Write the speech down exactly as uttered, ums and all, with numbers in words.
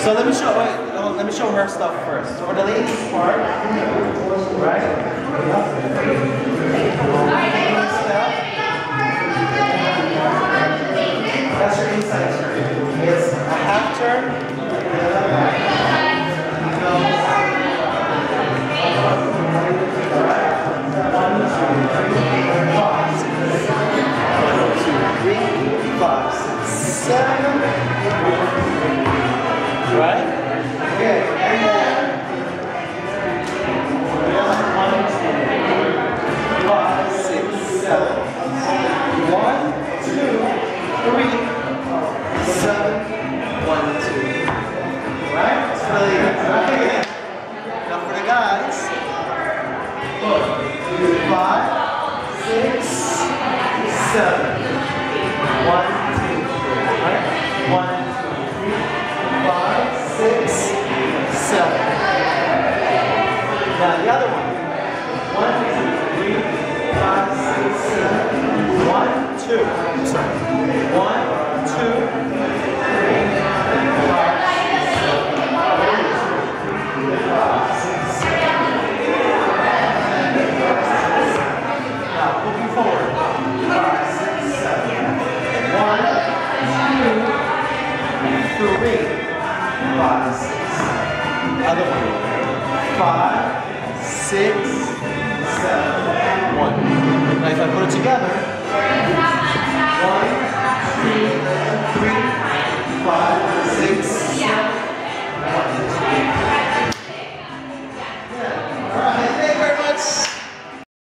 So let me show, wait, oh, let me show her stuff first. So for the ladies part, right? That's your inside turn. It's a half turn. Five, six, seven. Right? Okay, and then one, two, five, six, seven. One, two, three, seven, one, two. Right? That's really good. Okay. Now for the guys. Five, six, seven. One, two, three. Right? One, two, three, five, six, seven. Now the other one. One, two, three, five, six, seven. One, two. Sorry. One, two, three, five, six, seven. Five, six, seven. Now moving forward. Five, six, seven. One, two, three, five, six. Other one. Five, six, seven, one. Now if I put it together,